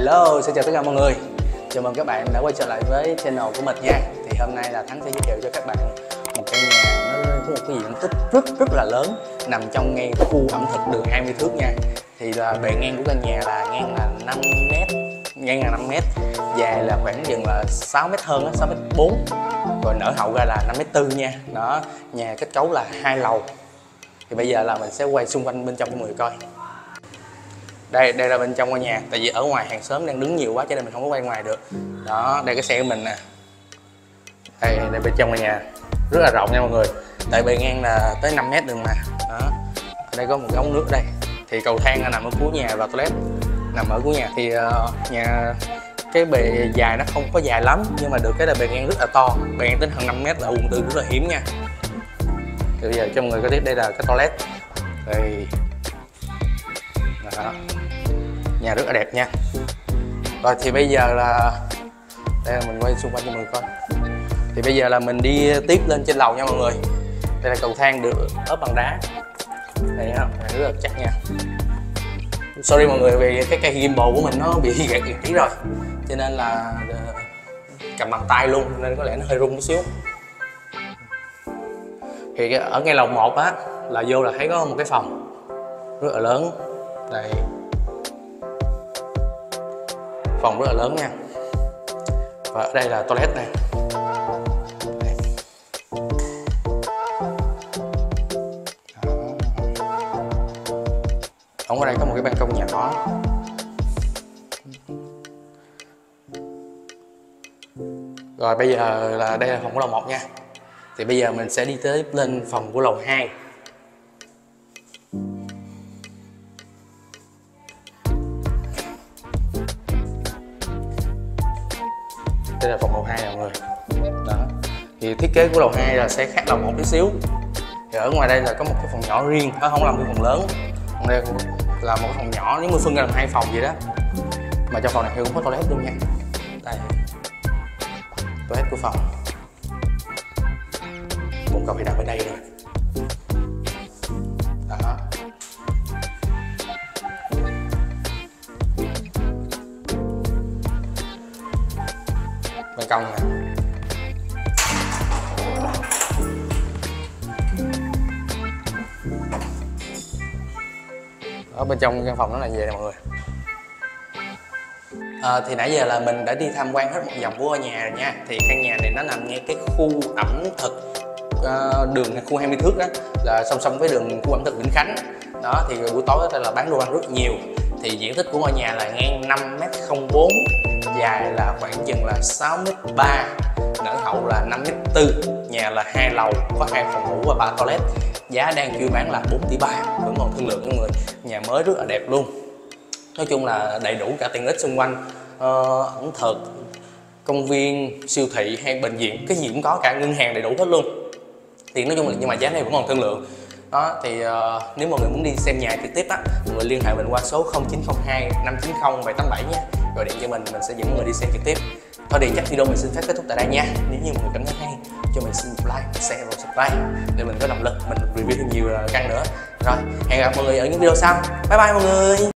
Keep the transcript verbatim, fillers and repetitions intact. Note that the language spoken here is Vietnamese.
Hello, xin chào tất cả mọi người. Chào mừng các bạn đã quay trở lại với channel của mình nha. Thì hôm nay là Thắng sẽ giới thiệu cho các bạn một căn nhà nó có một cái diện tích rất rất là lớn, nằm trong ngay khu ẩm thực đường hai mươi thước nha. Thì là bề ngang của căn nhà là ngang là năm mét, ngang là năm mét, dài là khoảng chừng là sáu mét hơn á, sáu mét bốn. Rồi nở hậu ra là năm mét tư nha. Đó, nhà kết cấu là hai lầu. Thì bây giờ là mình sẽ quay xung quanh bên trong cho mọi người coi. Đây, đây là bên trong ngôi nhà. Tại vì ở ngoài hàng xóm đang đứng nhiều quá cho nên mình không có quay ngoài được. Đó, đây cái xe của mình nè. Đây, đây bên trong ngôi nhà rất là rộng nha mọi người. Tại bề ngang là tới năm mét đường mà. Đó, ở đây có một cái ống nước đây. Thì cầu thang nằm ở cuối nhà và toilet nằm ở cuối nhà. Thì uh, nhà cái bề dài nó không có dài lắm, nhưng mà được cái là bề ngang rất là to. Bề ngang tới hơn năm mét là quận tư rất là hiếm nha. Thì bây giờ cho mọi người có biết đây là cái toilet. Đây. Đó. Nhà rất là đẹp nha. Rồi thì bây giờ là đây là mình quay xung quanh cho mọi người coi. Thì bây giờ là mình đi tiếp lên trên lầu nha mọi người. Đây là cầu thang được ốp bằng đá. Đây không? Rất là chắc nha. Sorry mọi người vì cái cây gimbal của mình nó bị gãy tí rồi, cho nên là cầm bằng tay luôn nên có lẽ nó hơi rung một xíu. Thì ở ngay lầu một á là vô là thấy có một cái phòng rất là lớn. Đây, phòng rất là lớn nha. Và ở đây là toilet này. Đây. Ở đây có một cái ban công nhỏ. Rồi bây giờ là đây là phòng của lầu một nha. Thì bây giờ mình sẽ đi tới lên phòng của lầu hai. Đây là phòng lầu hai nè mọi người. Đó. Thì thiết kế của lầu hai là sẽ khác lầu một tí xíu. Thì ở ngoài đây là có một cái phòng nhỏ riêng, nó không làm cái phòng lớn. Còn đây là một cái phòng nhỏ, nếu mà phân ra làm hai phòng vậy đó. Mà trong phòng này thì cũng có toilet luôn nha. Đây. Toilet của phòng. Bồn cầu thì nằm bên đây rồi. Đó. Ban công nè. Ở bên trong căn phòng nó là gì nè mọi người. À, thì nãy giờ là mình đã đi tham quan hết một vòng của ngôi nhà rồi nha. Thì căn nhà này nó nằm ngay cái khu ẩm thực uh, đường khu hai mươi thước đó, là song song với đường khu ẩm thực Vĩnh Khánh. Đó thì buổi tối ở đây là bán đồ ăn rất nhiều. Thì diện tích của ngôi nhà là ngang năm mét không bốn, dài là khoảng chừng là sáu mét ba, nở hậu là năm mét tư. Nhà là hai lầu, có hai phòng ngủ và ba toilet. Giá đang kêu bán là bốn tỷ ba, vẫn còn thương lượng cho người. Nhà mới rất là đẹp luôn. Nói chung là đầy đủ cả tiện ích xung quanh, uh, ẩm thực, công viên, siêu thị hay bệnh viện, cái gì cũng có, cả ngân hàng đầy đủ hết luôn. Thì nói chung là nhưng mà giá này vẫn còn thương lượng. Đó thì uh, nếu mọi người muốn đi xem nhà trực tiếp á, mọi người liên hệ mình qua số không chín không hai năm chín không bảy tám bảy nha, gọi điện cho mình, mình sẽ dẫn mọi người đi xem trực tiếp. Thôi thì chắc video mình xin phép kết thúc tại đây nha. Nếu như mọi người cảm thấy hay, cho mình xin like, share và subscribe để mình có động lực mình review thêm nhiều căn nữa. Rồi hẹn gặp mọi người ở những video sau. Bye bye mọi người.